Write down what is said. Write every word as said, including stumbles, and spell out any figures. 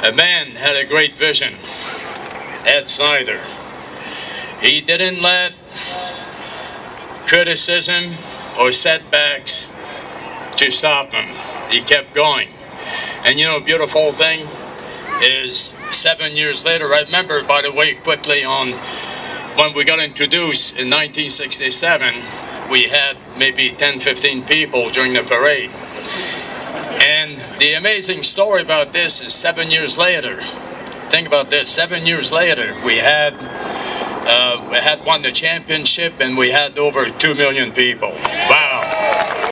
A man had a great vision, Ed Snyder. He didn't let criticism or setbacks to stop him. He kept going. And you know, beautiful thing is seven years later, I remember, by the way, quickly on when we got introduced in nineteen sixty-seven, we had maybe ten, fifteen people during the parade. And the amazing story about this is seven years later, think about this, seven years later, we had, uh, we had won the championship and we had over two million people.